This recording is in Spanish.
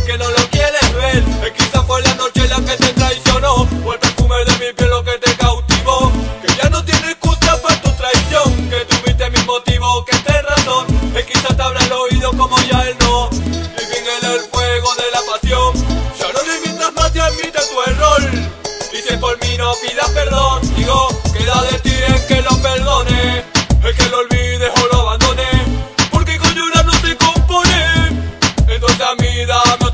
que no lo quieres ver. Quizás fue la noche la que te traicionó, o el perfume de mi piel lo que te cautivó. Que ya no tienes excusa para tu traición, que tuviste mis motivos, que te razón. Quizás te habrá el oído como ya él no. Living en el fuego de la pasión. Ya no le mientas más, te admite tu error. Y si por mí no pidas perdón, digo, queda de ti en que lo perdone, el que lo olvides o lo abandone, porque con llorar no se compone. Entonces a mí dame